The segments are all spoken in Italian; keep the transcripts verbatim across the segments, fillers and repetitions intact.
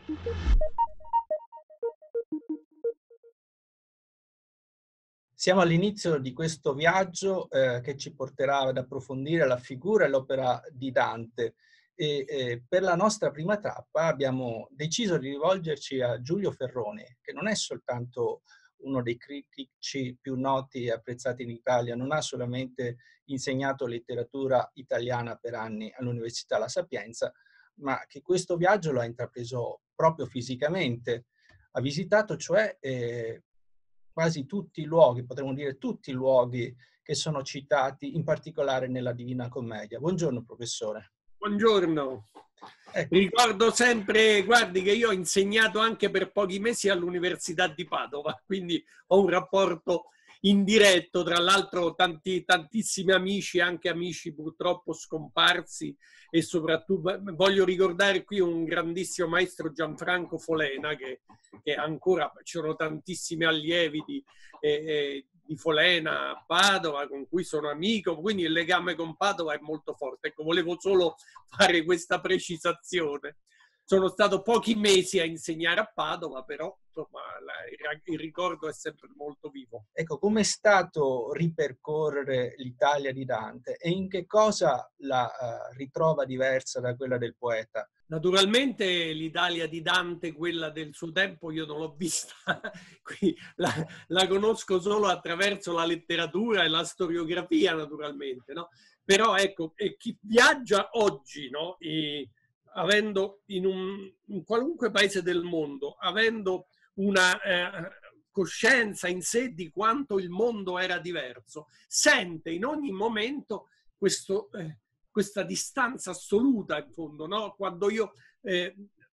Siamo all'inizio di questo viaggio eh, che ci porterà ad approfondire la figura e l'opera di Dante e eh, per la nostra prima tappa abbiamo deciso di rivolgerci a Giulio Ferrone, che non è soltanto uno dei critici più noti e apprezzati in Italia, non ha solamente insegnato letteratura italiana per anni all'Università La Sapienza, ma che questo viaggio lo ha intrapreso proprio fisicamente. Ha visitato cioè eh, quasi tutti i luoghi, potremmo dire tutti i luoghi che sono citati, in particolare nella Divina Commedia. Buongiorno professore. Buongiorno. Ecco. Ricordo sempre, guardi, che io ho insegnato anche per pochi mesi all'Università di Padova, quindi ho un rapporto indiretto, tra l'altro tanti, tantissimi amici, anche amici purtroppo scomparsi, e soprattutto voglio ricordare qui un grandissimo maestro, Gianfranco Folena, che, che ancora ci sono tantissimi allievi di, eh, di Folena a Padova, con cui sono amico, quindi il legame con Padova è molto forte. Ecco, volevo solo fare questa precisazione. Sono stato pochi mesi a insegnare a Padova, però insomma, la, il ricordo è sempre molto vivo. Ecco, com'è stato ripercorrere l'Italia di Dante e in che cosa la uh, ritrova diversa da quella del poeta? Naturalmente l'Italia di Dante, quella del suo tempo, io non l'ho vista, qui la, la conosco solo attraverso la letteratura e la storiografia, naturalmente, no? Però ecco, e chi viaggia oggi, no? E, avendo in un in qualunque paese del mondo, avendo una eh, coscienza in sé di quanto il mondo era diverso, sente in ogni momento questo, eh, questa distanza assoluta, in fondo, no? Quando io, eh,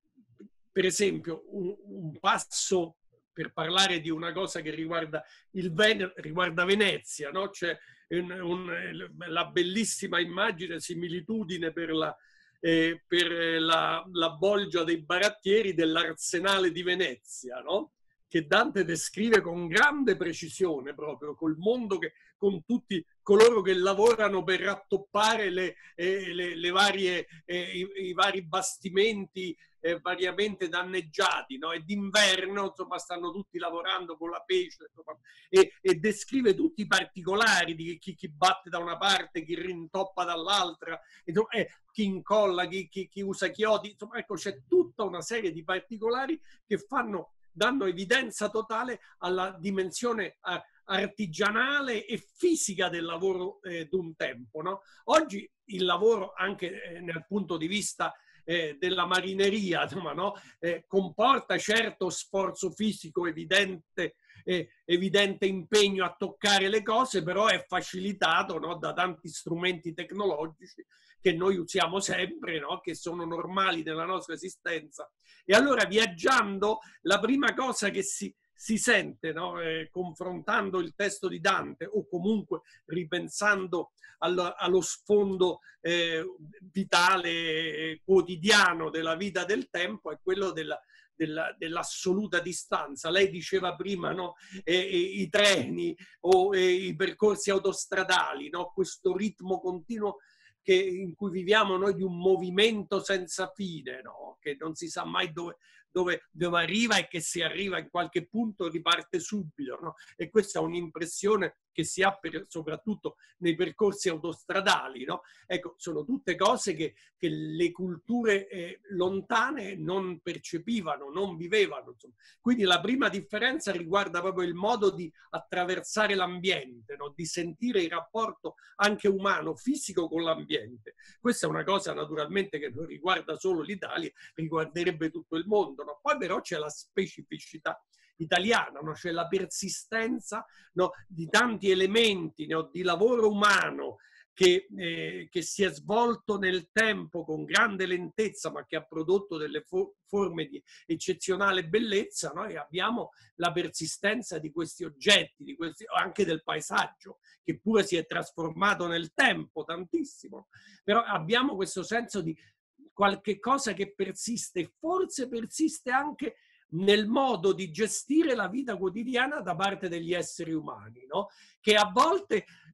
per esempio, un, un passo per parlare di una cosa che riguarda il Ven- riguarda Venezia, no? C'è un, un, la bellissima immagine, similitudine per la Eh, per la, la bolgia dei barattieri dell'Arsenale di Venezia, no? Che Dante descrive con grande precisione, proprio col mondo, che, con tutti coloro che lavorano per rattoppare le, eh, le, le varie, eh, i, i vari bastimenti eh, variamente danneggiati, no? E d'inverno insomma stanno tutti lavorando con la pece, insomma, e, e descrive tutti i particolari di chi, chi batte da una parte, chi rintoppa dall'altra, e, eh, chi incolla, chi, chi, chi usa chiodi, insomma, ecco, c'è tutta una serie di particolari che fanno, danno evidenza totale alla dimensione eh, artigianale e fisica del lavoro eh, d'un tempo, no? Oggi il lavoro, anche eh, nel punto di vista eh, della marineria, insomma, no? eh, comporta certo sforzo fisico evidente, eh, evidente impegno a toccare le cose, però è facilitato, no? Da tanti strumenti tecnologici che noi usiamo sempre, no? Che sono normali nella nostra esistenza. E allora, viaggiando, la prima cosa che si, si sente, no? eh, confrontando il testo di Dante, o comunque ripensando allo, allo sfondo eh, vitale, eh, quotidiano della vita del tempo, è quello della, della, dell'assoluta distanza. Lei diceva prima, no? eh, eh, i treni o eh, i percorsi autostradali, no? Questo ritmo continuo che, in cui viviamo noi, di un movimento senza fine, no? Che non si sa mai dove, dove, dove arriva, e che se arriva in qualche punto riparte subito, no? E questa è un'impressione che si ha per, soprattutto nei percorsi autostradali, no? Ecco, sono tutte cose che, che le culture eh, lontane non percepivano, non vivevano, insomma. Quindi la prima differenza riguarda proprio il modo di attraversare l'ambiente, no? Di sentire il rapporto anche umano, fisico con l'ambiente. Questa è una cosa naturalmente che non riguarda solo l'Italia, riguarderebbe tutto il mondo, no? Poi però c'è la specificità italiana, no? C'è la persistenza, no? Di tanti elementi, no? Di lavoro umano che, eh, che si è svolto nel tempo con grande lentezza, ma che ha prodotto delle fo- forme di eccezionale bellezza. Noi abbiamo la persistenza di questi oggetti, di questi, anche del paesaggio, che pure si è trasformato nel tempo tantissimo, però abbiamo questo senso di qualche cosa che persiste, forse persiste anche nel modo di gestire la vita quotidiana da parte degli esseri umani, no? Che a volte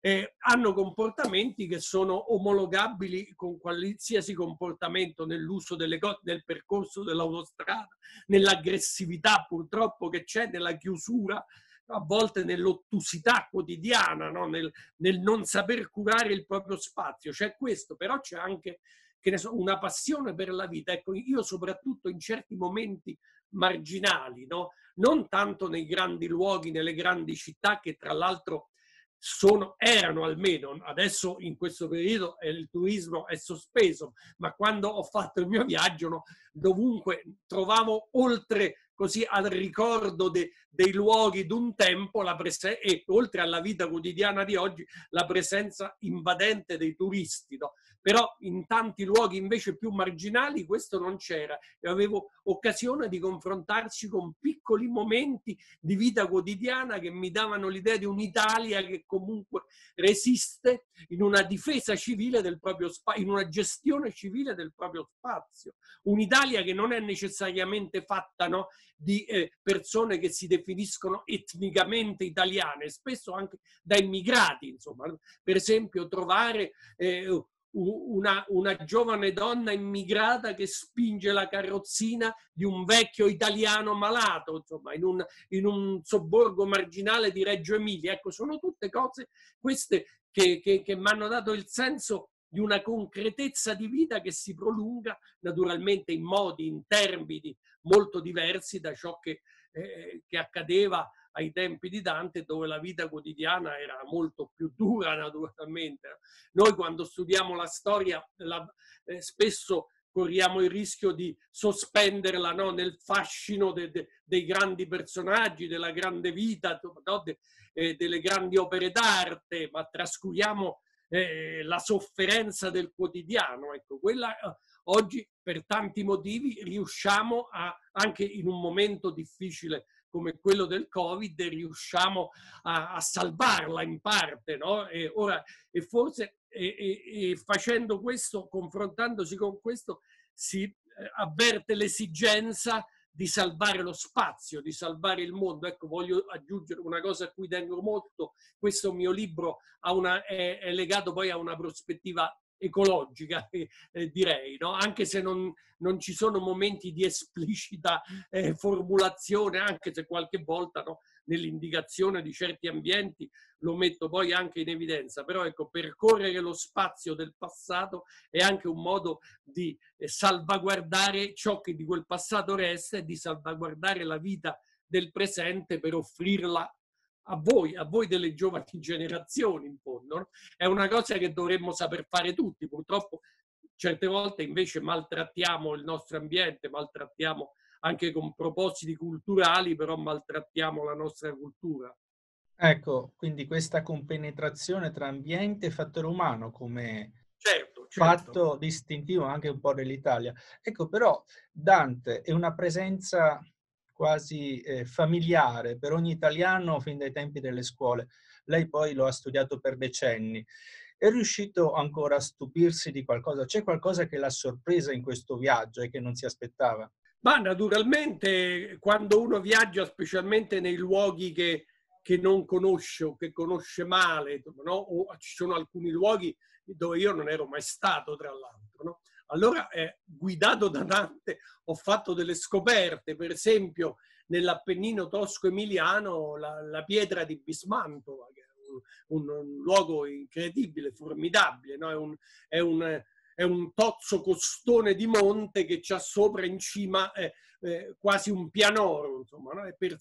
eh, hanno comportamenti che sono omologabili con qualsiasi comportamento nell'uso delle cose, nel percorso dell'autostrada, nell'aggressività purtroppo che c'è, nella chiusura, a volte nell'ottusità quotidiana, no? nel, nel non saper curare il proprio spazio. C'è questo, però c'è anche, che ne so, una passione per la vita. Ecco, io soprattutto in certi momenti marginali, no? Non tanto nei grandi luoghi, nelle grandi città, che tra l'altro sono, erano almeno, adesso in questo periodo il turismo è sospeso, ma quando ho fatto il mio viaggio, no, dovunque trovavo, oltre così al ricordo de, dei luoghi d'un tempo, la prese- e oltre alla vita quotidiana di oggi, la presenza invadente dei turisti, no? Però in tanti luoghi invece più marginali questo non c'era, e avevo occasione di confrontarci con piccoli momenti di vita quotidiana che mi davano l'idea di un'Italia che comunque resiste in una difesa civile del proprio spazio, in una gestione civile del proprio spazio. Un'Italia che non è necessariamente fatta, no, di eh, persone che si definiscono etnicamente italiane, spesso anche da immigrati, insomma. Per esempio trovare eh, una, una giovane donna immigrata che spinge la carrozzina di un vecchio italiano malato, insomma, in un, in un sobborgo marginale di Reggio Emilia. Ecco, sono tutte cose queste che, che, che mi hanno dato il senso di una concretezza di vita che si prolunga naturalmente in modi, in termini molto diversi da ciò che, eh, che accadeva ai tempi di Dante, dove la vita quotidiana era molto più dura naturalmente. Noi quando studiamo la storia la, eh, spesso corriamo il rischio di sospenderla, no, nel fascino de, de, dei grandi personaggi, della grande vita, no, de, eh, delle grandi opere d'arte, ma trascuriamo eh, la sofferenza del quotidiano. Ecco, quella eh, oggi per tanti motivi riusciamo a, anche in un momento difficile come quello del Covid, riusciamo a, a salvarla in parte, no? E ora, e forse e, e, e facendo questo, confrontandosi con questo, si eh, avverte l'esigenza di salvare lo spazio, di salvare il mondo. Ecco, voglio aggiungere una cosa a cui tengo molto. Questo mio libro ha una, è, è legato poi a una prospettiva ecologica, eh, eh, direi, no? Anche se non, non ci sono momenti di esplicita eh, formulazione, anche se qualche volta, no, nell'indicazione di certi ambienti lo metto poi anche in evidenza. Però ecco, percorrere lo spazio del passato è anche un modo di eh, salvaguardare ciò che di quel passato resta e di salvaguardare la vita del presente per offrirla a voi, a voi delle giovani generazioni, in fondo, no? È una cosa che dovremmo saper fare tutti. Purtroppo certe volte invece maltrattiamo il nostro ambiente, maltrattiamo anche con propositi culturali, però maltrattiamo la nostra cultura. Ecco, quindi questa compenetrazione tra ambiente e fattore umano come certo, certo. fatto distintivo anche un po' dell'Italia. Ecco, però Dante è una presenza quasi eh, familiare per ogni italiano fin dai tempi delle scuole. Lei poi lo ha studiato per decenni. È riuscito ancora a stupirsi di qualcosa? C'è qualcosa che l'ha sorpresa in questo viaggio e che non si aspettava? Ma naturalmente quando uno viaggia, specialmente nei luoghi che, che non conosce o che conosce male, no? O ci sono alcuni luoghi dove io non ero mai stato, tra l'altro, no? Allora, eh, guidato da Dante, ho fatto delle scoperte. Per esempio, nell'Appennino tosco-emiliano, la, la pietra di Bismantova, che è un, un, un luogo incredibile, formidabile, no? È un... È un è un tozzo costone di monte che c'ha sopra in cima eh, eh, quasi un pianoro, insomma, no? E per,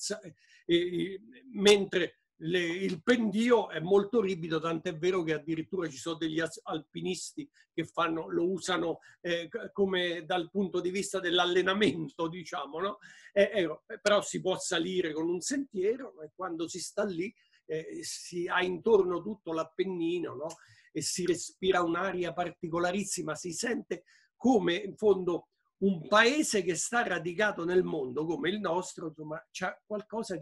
eh, mentre le, il pendio è molto ripido, tant'è vero che addirittura ci sono degli alpinisti che fanno, lo usano eh, come dal punto di vista dell'allenamento, diciamo, no? Eh, eh, però si può salire con un sentiero, no? E quando si sta lì eh, si ha intorno tutto l'Appennino, no? E si respira un'aria particolarissima, si sente come in fondo un paese che sta radicato nel mondo come il nostro, insomma, c'è qualcosa che,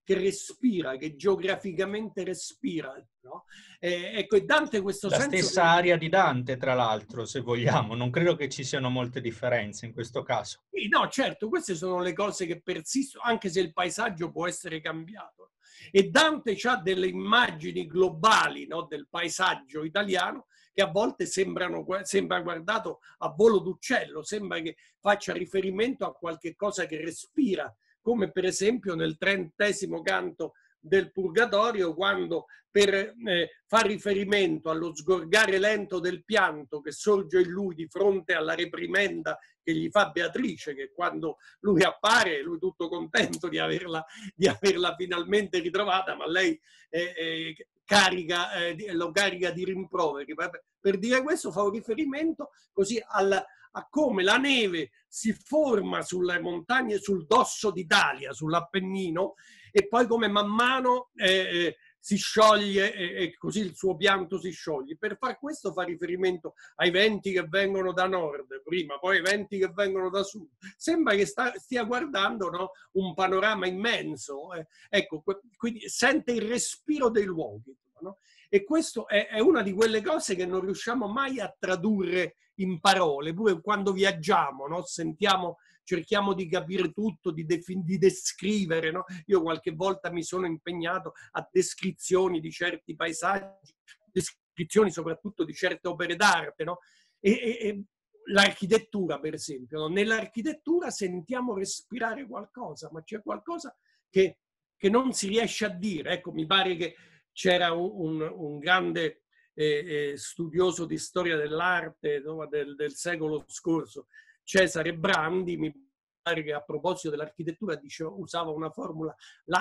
che respira, che geograficamente respira, no? Eh, ecco, e Dante questo La senso... stessa aria di Dante, tra l'altro, se vogliamo. Non credo che ci siano molte differenze in questo caso. Sì, no, certo, queste sono le cose che persistono, anche se il paesaggio può essere cambiato. E Dante ha delle immagini globali, no, del paesaggio italiano che a volte sembrano, sembra guardato a volo d'uccello, sembra che faccia riferimento a qualche cosa che respira, come per esempio nel trentesimo canto del Purgatorio, quando per eh, far riferimento allo sgorgare lento del pianto che sorge in lui di fronte alla reprimenda che gli fa Beatrice, che quando lui appare, lui tutto contento di averla, di averla finalmente ritrovata, ma lei eh, eh, carica, eh, lo carica di rimproveri. Per dire questo fa un riferimento così al, a come la neve si forma sulle montagne, sul dosso d'Italia, sull'Appennino, e poi come man mano eh, si scioglie e, e così il suo pianto si scioglie. Per far questo fa riferimento ai venti che vengono da nord prima, poi ai venti che vengono da sud. Sembra che sta, stia guardando, no, un panorama immenso. Eh. Ecco, quindi sente il respiro dei luoghi. No? E questo è, è una di quelle cose che non riusciamo mai a tradurre in parole, pure quando viaggiamo, no? Sentiamo, cerchiamo di capire tutto, di, di descrivere, no? Io qualche volta mi sono impegnato a descrizioni di certi paesaggi, descrizioni soprattutto di certe opere d'arte, no? E, e, e l'architettura, per esempio, no? Nell'architettura sentiamo respirare qualcosa, ma c'è qualcosa che, che non si riesce a dire. Ecco, mi pare che c'era un, un, un grande eh, eh, studioso di storia dell'arte, no, del, del secolo scorso, Cesare Brandi, mi pare che a proposito dell'architettura diceva, usava una formula, la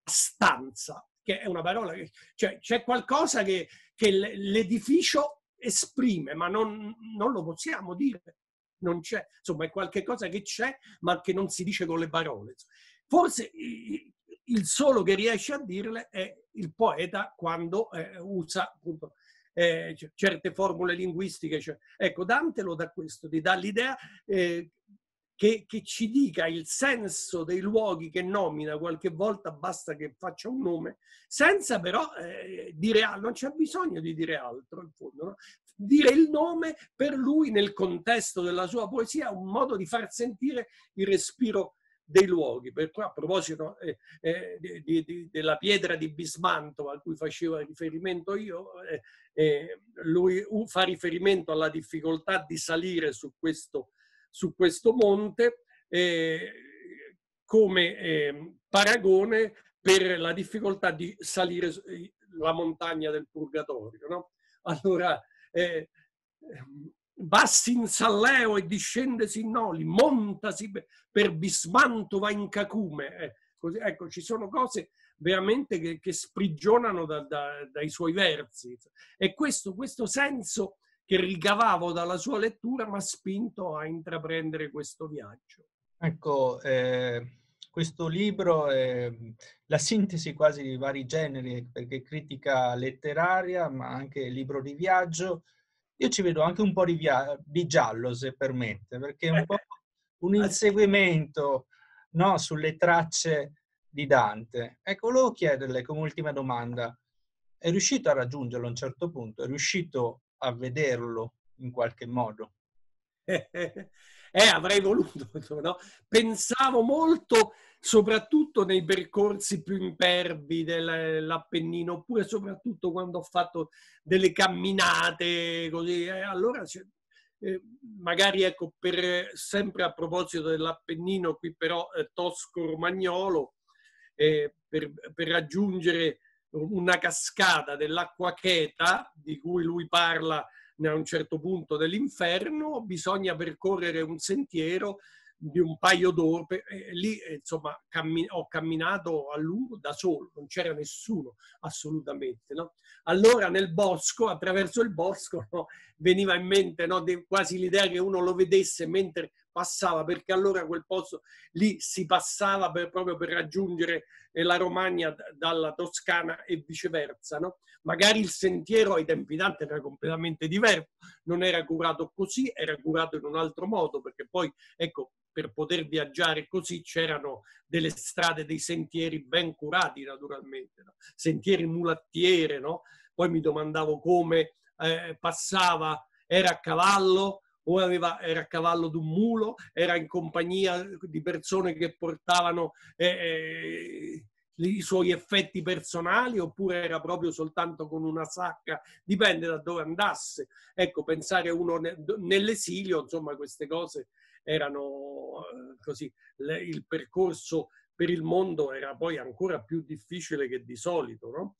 stanza, che è una parola che, cioè, c'è qualcosa che, che l'edificio esprime, ma non, non lo possiamo dire, non c'è, insomma è qualcosa che c'è, ma che non si dice con le parole. Forse il solo che riesce a dirle è il poeta quando eh, usa appunto eh, certe formule linguistiche. Cioè, ecco, Dante lo dà questo, ti dà l'idea eh, che, che ci dica il senso dei luoghi che nomina, qualche volta basta che faccia un nome, senza però eh, dire altro, non c'è bisogno di dire altro in fondo, no? Dire il nome per lui nel contesto della sua poesia è un modo di far sentire il respiro dei luoghi. Per cui, a proposito eh, eh, di, di, della pietra di Bismanto a cui faceva riferimento io, eh, eh, lui fa riferimento alla difficoltà di salire su questo, su questo monte eh, come eh, paragone per la difficoltà di salire la montagna del Purgatorio, no? Allora eh, bassi in Salleo e discendesi in Noli, montasi per Bismanto, va in Cacume. Eh, così, ecco, ci sono cose veramente che, che sprigionano da, da, dai suoi versi. E questo, questo senso che ricavavo dalla sua lettura mi ha spinto a intraprendere questo viaggio. Ecco, eh, questo libro è la sintesi quasi di vari generi, perché critica letteraria, ma anche libro di viaggio. Io ci vedo anche un po' di, via- di giallo, se permette, perché è un po' un inseguimento, no, sulle tracce di Dante. Ecco, volevo chiederle come ultima domanda, è riuscito a raggiungerlo a un certo punto? È riuscito a vederlo in qualche modo? Eh, avrei voluto, no? Pensavo molto, soprattutto nei percorsi più impervi dell'Appennino, oppure soprattutto quando ho fatto delle camminate, così. Eh, allora, eh, magari, ecco, per, sempre a proposito dell'Appennino, qui però eh, tosco-romagnolo, eh, per, per raggiungere una cascata dell'acqua cheta, di cui lui parla a un certo punto dell'inferno, bisogna percorrere un sentiero di un paio d'ore. E lì, insomma, cammin- ho camminato a lungo da solo, non c'era nessuno assolutamente, no? Allora nel bosco, attraverso il bosco, no, veniva in mente, no, quasi l'idea che uno lo vedesse mentre passava, perché allora quel posto lì si passava per, proprio per raggiungere la Romagna dalla Toscana e viceversa, no? Magari il sentiero ai tempi di Dante era completamente diverso, non era curato così, era curato in un altro modo, perché poi, ecco, per poter viaggiare così c'erano delle strade, dei sentieri ben curati naturalmente, no? Sentieri mulattiere, no? Poi mi domandavo come eh, passava, era a cavallo o aveva, era a cavallo di un mulo, era in compagnia di persone che portavano eh, eh, i suoi effetti personali, oppure era proprio soltanto con una sacca, dipende da dove andasse. Ecco, pensare uno nell'esilio, insomma, queste cose erano così. Il percorso per il mondo era poi ancora più difficile che di solito, no?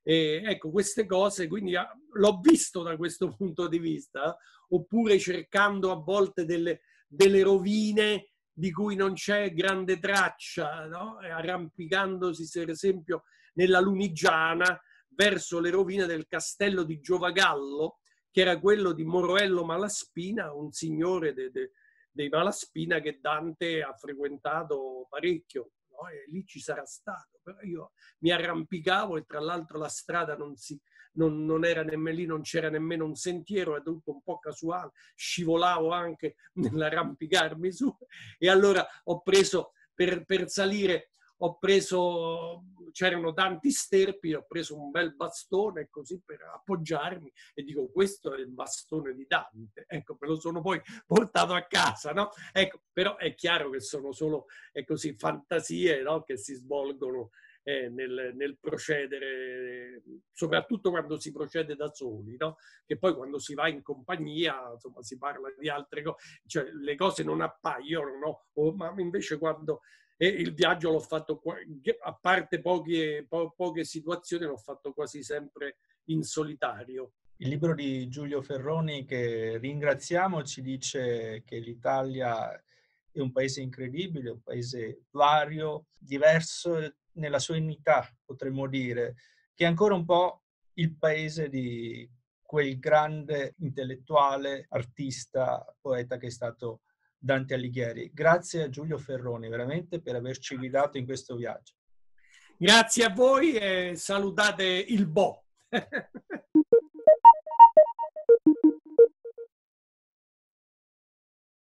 E ecco, queste cose, quindi l'ho visto da questo punto di vista, oppure cercando a volte delle, delle rovine di cui non c'è grande traccia, no? Arrampicandosi per esempio nella Lunigiana verso le rovine del castello di Giovagallo, che era quello di Moroello Malaspina, un signore de, de, dei Malaspina che Dante ha frequentato parecchio, no? E lì ci sarà stato, però io mi arrampicavo e tra l'altro la strada non si... Non, non era nemmeno lì, non c'era nemmeno un sentiero, era tutto un po' casuale, scivolavo anche nell'arrampicarmi su, e allora ho preso per, per salire, ho preso, c'erano tanti sterpi, ho preso un bel bastone così per appoggiarmi e dico, questo è il bastone di Dante, ecco, me lo sono poi portato a casa, no? Ecco, però è chiaro che sono solo, è così, fantasie, no? Che si svolgono Eh, nel, nel procedere, soprattutto quando si procede da soli, no? Che poi quando si va in compagnia, insomma, si parla di altre cose, cioè le cose non appaiono, no? O, ma invece quando eh, il viaggio l'ho fatto, a parte poche, po, poche situazioni, l'ho fatto quasi sempre in solitario. Il libro di Giulio Ferroni, che ringraziamo, ci dice che l'Italia è un paese incredibile, un paese vario, diverso nella sua unità, potremmo dire, che è ancora un po' il paese di quel grande intellettuale, artista, poeta che è stato Dante Alighieri. Grazie a Giulio Ferroni, veramente, per averci guidato in questo viaggio. Grazie a voi e salutate il Bo.